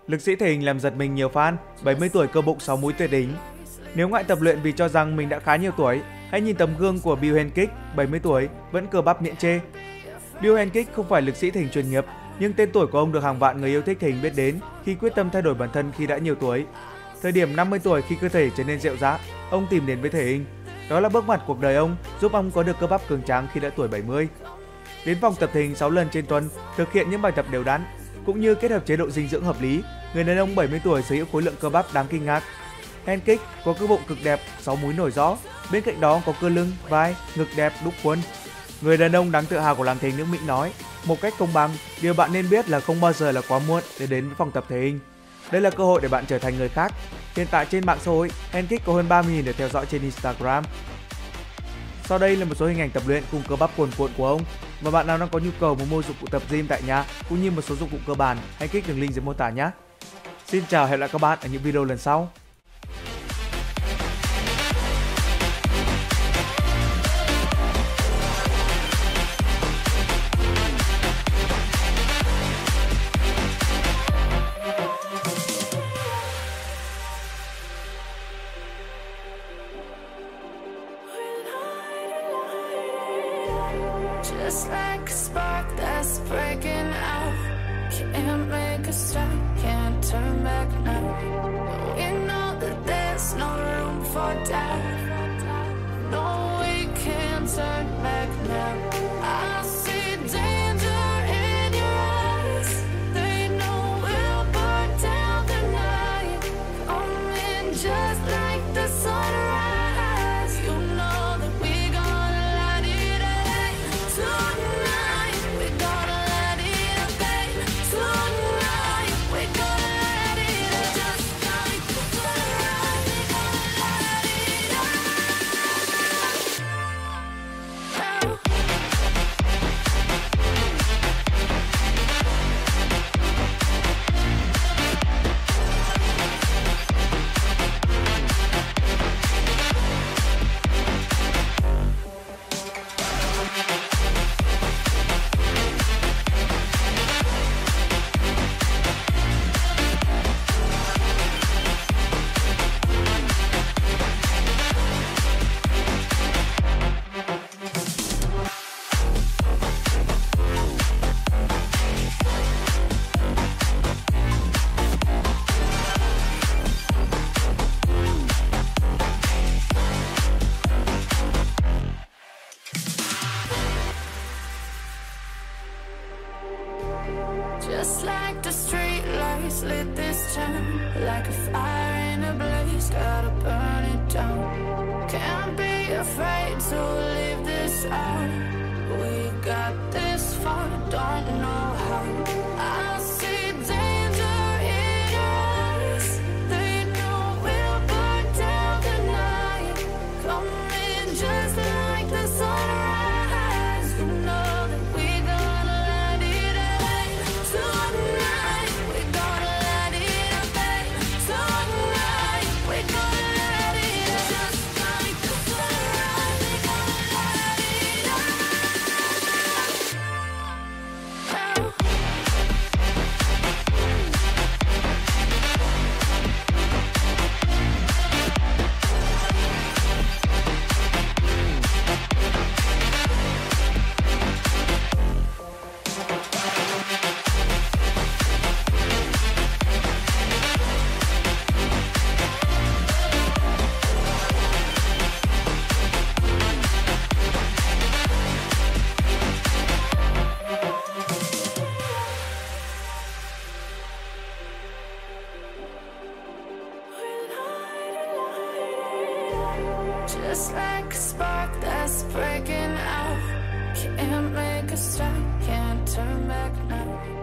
Lực sĩ thể hình làm giật mình nhiều fan, 70 tuổi cơ bụng 6 múi tuyệt đỉnh. Nếu ngại tập luyện vì cho rằng mình đã khá nhiều tuổi, hãy nhìn tấm gương của Bill Henkick, 70 tuổi, vẫn cơ bắp miệng chê. Bill Henkick không phải lực sĩ thể hình chuyên nghiệp, nhưng tên tuổi của ông được hàng vạn người yêu thích thể hình biết đến khi quyết tâm thay đổi bản thân khi đã nhiều tuổi. Thời điểm 50 tuổi khi cơ thể trở nên rệu rã, ông tìm đến với thể hình. Đó là bước ngoặt cuộc đời ông, giúp ông có được cơ bắp cường tráng khi đã tuổi 70. Đến phòng tập thể hình 6 lần trên tuần, thực hiện những bài tập đều đặn, cũng như kết hợp chế độ dinh dưỡng hợp lý, người đàn ông 70 tuổi sở hữu khối lượng cơ bắp đáng kinh ngạc. Henkick có cơ bụng cực đẹp, 6 múi nổi rõ, bên cạnh đó có cơ lưng, vai, ngực đẹp đúc khuôn. Người đàn ông đáng tự hào của làng thể hình nước Mỹ nói, một cách công bằng, điều bạn nên biết là không bao giờ là quá muộn để đến với phòng tập thể hình. Đây là cơ hội để bạn trở thành người khác. Hiện tại trên mạng xã hội, Henkick có hơn 30.000 người theo dõi trên Instagram. Sau đây là một số hình ảnh tập luyện cùng cơ bắp cuồn cuộn của ông. Và bạn nào đang có nhu cầu muốn mua dụng cụ tập gym tại nhà cũng như một số dụng cụ cơ bản, hãy kích đường link dưới mô tả nhé. Xin chào và hẹn gặp lại các bạn ở những video lần sau. Just like a spark that's breaking out, can't make a stop, can't turn back now. We know that there's no room for doubt. No, we can't turn back now. I see danger in your eyes. They know we'll burn down the night. Coming just like the sunrise. You know that we gonna light it up tonight. We gonna light it up, babe. Tonight we gonna light it up just like the sunrise. We gonna light it up now. Just like the street lights lit this town, like a fire in a blaze, gotta burn it down. Can't be afraid to leave this out. We got this far, don't know how. I see danger in your eyes. They know we'll burn down the night. Coming just like the sunrise. You know that we gonna light it up tonight. We gonna light it up, babe. Tonight we gonna light it up just like the sunrise. We gonna light it up now. Just like a spark that's breaking out, can't make a stop, can't turn back now.